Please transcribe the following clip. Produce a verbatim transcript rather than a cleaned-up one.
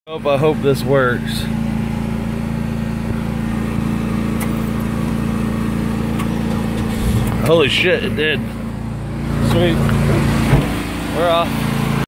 Hope I hope this works. Holy shit, it did. Sweet. We're off.